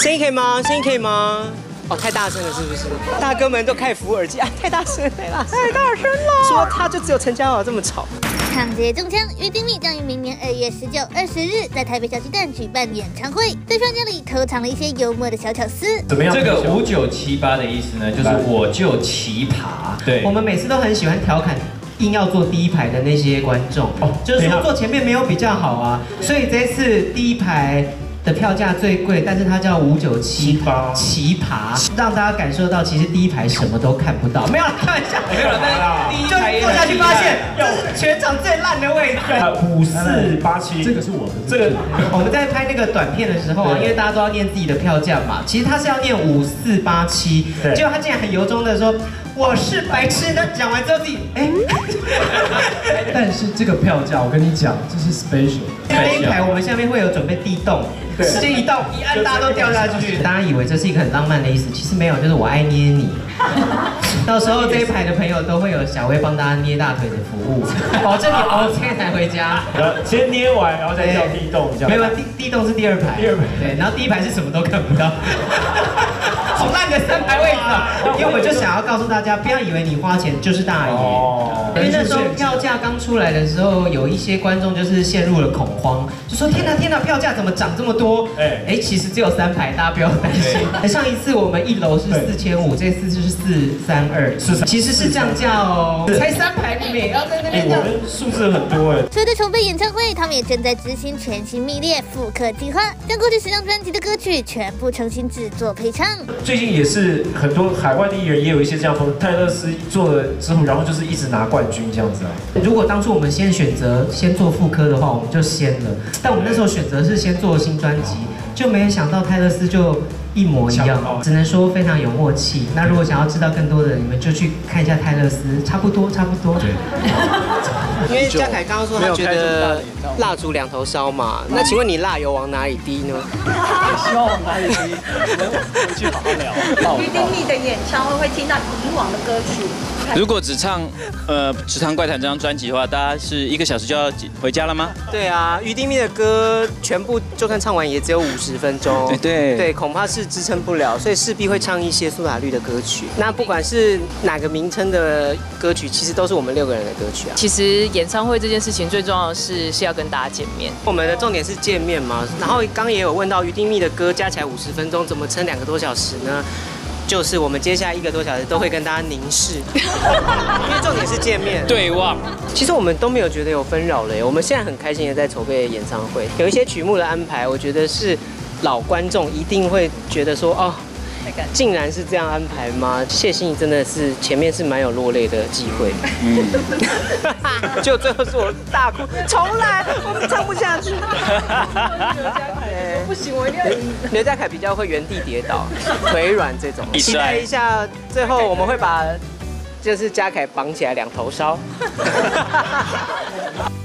声音可以吗？声音可以吗？哦，太大声了，是不是？大哥们都开始扶耳机啊，太大声，太大声了！说他就只有陈嘉豪这么吵。 抢劫中枪，于丁密将于明年2月19、20日在台北小巨蛋举办演唱会，在票价里偷藏了一些幽默的小巧思。 怎么样？ 这个5978的意思呢，就是我就奇葩。对， 我们每次都很喜欢调侃。硬要坐第一排的那些观众，就是说坐前面没有比较好啊，所以这次第一排的票价最贵，但是它叫5978奇葩，让大家感受到其实第一排什么都看不到。没有了，开玩笑，没有了。但是第一排坐下去发现，这是全场最烂的位置。 5487，这个是我的。这个我们在拍那个短片的时候啊，因为大家都要念自己的票价嘛，其实他是要念5487，结果他竟然很由衷的说。我是白痴的，讲完之后自己但是这个票价，我跟你讲，这是 special。 那一排我们下面会有准备地洞，时间一到，一按大家都掉下去。大家以为这是一个很浪漫的意思，其实没有，就是我爱捏你。到时候这一排的朋友都会有小薇帮大家捏大腿的服务，保证你OK才回家。 先捏完，然后再叫地洞， 没有，地洞是第二排。对，然后第一排是什么都看不到。好烂的3排位置啊！因为我就想要告诉大家，不要以为你花钱就是大爷。因为那时候票价刚出来的时候，有一些观众就是陷入了恐慌，就说天哪，票价怎么涨这么多？其实只有3排，大家不要担心。上一次我们1楼是4500，这次是432，其实是降价哦，才3排，你们也要在那边。 我们数字很多哎。 随着筹备演唱会，他们也正在执行全新密列复刻计划，将过去10张专辑的歌曲全部重新制作配唱。 最近也是很多海外的艺人也有一些这样风，泰勒斯做了之后，然后就是一直拿冠军这样子啊。 如果当初我们先选择先做复刻的话，我们就先了。但我们那时候选择是先做新专辑，就没有想到泰勒斯就一模一样，只能说非常有默契。那如果想要知道更多的，你们就去看一下泰勒斯，差不多。对。因为嘉凯刚刚说他觉得蜡烛2头烧嘛，那请问你蜡油往哪里滴呢？ 希望往哪里滴？我们回去好好聊。 于丁密的演唱会会听到以往的歌曲。 如果只唱怪谈这张专辑的话，大家是1个小时就要回家了吗？ 对啊，于丁密的歌全部就算唱完也只有50分钟。对，恐怕是支撑不了，所以势必会唱一些苏打绿的歌曲。那不管是哪个名称的歌曲，其实都是我们6个人的歌曲啊。 其实演唱会这件事情最重要的是要跟大家见面。 我们的重点是见面嘛。然后刚也有问到于丁密的歌加起来50分钟，怎么撑2个多小时呢？就是我们接下来1个多小时都会跟大家凝视，因为重点是见面对望。 其实我们都没有觉得有纷扰了，我们现在很开心的在筹备演唱会，有一些曲目的安排，我觉得是老观众一定会觉得说哦。竟然是这样安排吗？谢欣怡真的是前面是蛮有落泪的机会，就最后是我大哭，重来，我们唱不下去。 不行，我一定要赢。 刘嘉凯比较会原地跌倒、腿软这种，期待一下，最后我们会把就是嘉凯绑起来2头烧。